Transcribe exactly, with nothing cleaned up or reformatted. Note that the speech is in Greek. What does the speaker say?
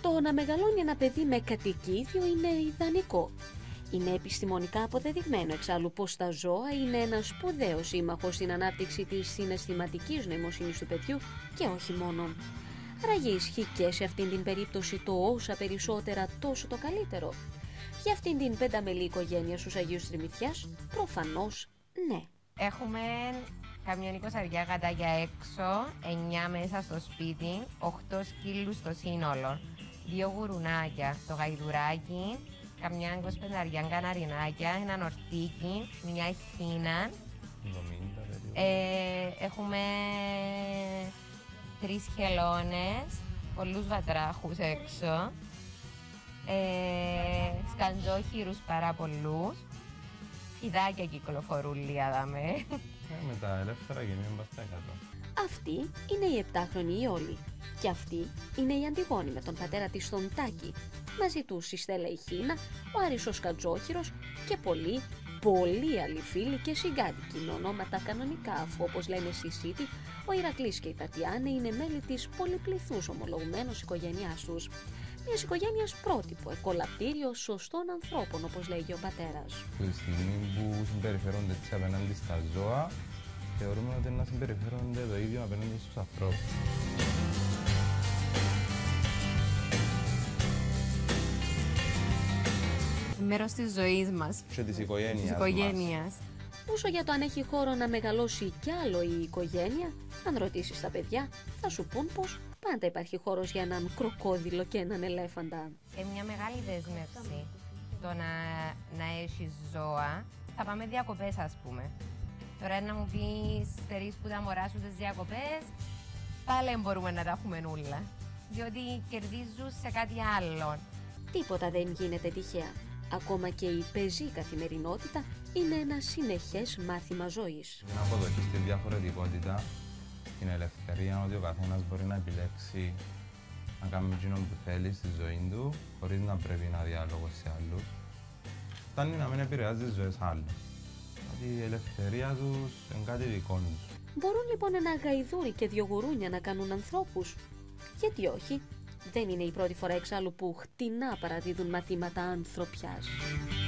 Το να μεγαλώνει ένα παιδί με κατοικίδιο είναι ιδανικό. Είναι επιστημονικά αποδεδειγμένο εξάλλου πως τα ζώα είναι ένας σπουδαίος σύμμαχος στην ανάπτυξη της συναισθηματικής νοημοσύνης του παιδιού και όχι μόνο. Άραγε ισχύει και σε αυτήν την περίπτωση το όσα περισσότερα τόσο το καλύτερο. Για αυτήν την πενταμελή οικογένεια στους Αγίους Τριμηθιάς, προφανώς ναι. Έχουμε καμιά εικοσαριά γατάκια έξω, εννιά μέσα στο σπίτι, οκτώ σκύλους στο σύνολο, δύο γουρουνάκια, το γαϊδουράκι, καμιά εικοσπενταριά καναρινάκια, ένα νορτίκι, μια χίνα. Ε, έχουμε τρεις χελώνες, πολλούς βατράχους έξω, ε, σκαντζόχυρους πάρα πολλούς, φιδάκια κυκλοφορούν λίγα ε, με τα ελεύθερα κινούμε μπαστά κάτω. Αυτή είναι η επτάχρονη η Όλη και αυτή είναι η Αντιγόνη με τον πατέρα της τον Τάκη. Μαζί τους η Στέλλα η Χίνα, ο Άρης ο Σκατζόχυρος και πολλοί, πολλοί άλλοι φίλοι και συγκάτοικοι με ονόματα κανονικά, αφού όπως λένε στη Σίτη, ο Ηρακλής και η Τατιάνα είναι μέλη της πολυπληθούς ομολογουμένως οικογένειάς τους. Μιας οικογένειας πρότυπο, εκολαπτήριο σωστών ανθρώπων, όπως λέγει ο πατέρας. Τη στιγμή που συμπεριφέρονται έτσι απέναντι στα ζώα, θεωρούμε ότι να συμπεριφέρονται το ίδιο απέναντι στους ανθρώπους. Μέρος της ζωής μας Και της οικογένειας, της οικογένειας. Όσο για το αν έχει χώρο να μεγαλώσει κι άλλο η οικογένεια, αν ρωτήσεις τα παιδιά, θα σου πούν πως πάντα υπάρχει χώρος για έναν κροκόδιλο και έναν ελέφαντα. Ε, μια μεγάλη δέσμευση το να, να έχεις ζώα. Θα πάμε διακοπές, ας πούμε. Τώρα να μου πεις, στερείς που τα μωρά σου τις διακοπές, πάλι μπορούμε να τα έχουμε όλα. Διότι κερδίζουν σε κάτι άλλο. Τίποτα δεν γίνεται τυχαία. Ακόμα και η πεζή καθημερινότητα είναι ένα συνεχές μάθημα ζωής. Την αποδοχή στη διαφορετικότητα, την ελευθερία ότι ο καθένας μπορεί να επιλέξει να κάνει εκείνο που θέλει στη ζωή του, χωρίς να πρέπει να διάλογο σε άλλους. Φτάνει να μην επηρεάζει τις ζωές άλλων. Δηλαδή η ελευθερία τους είναι κάτι δικό τους. Μπορούν λοιπόν ένα γαϊδούρι και δυο γουρούνια να κάνουν ανθρώπους. Γιατί όχι? Δεν είναι η πρώτη φορά εξάλλου που χτινά παραδίδουν μαθήματα ανθρωπιάς.